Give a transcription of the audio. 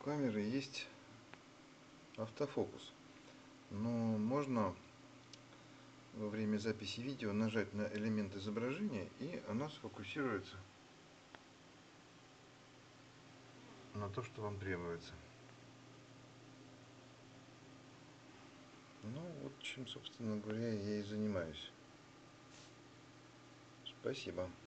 камеры есть автофокус, но можно во время записи видео нажать на элемент изображения, и оно сфокусируется на то, что вам требуется. Ну вот чем, собственно говоря, я и занимаюсь. Спасибо.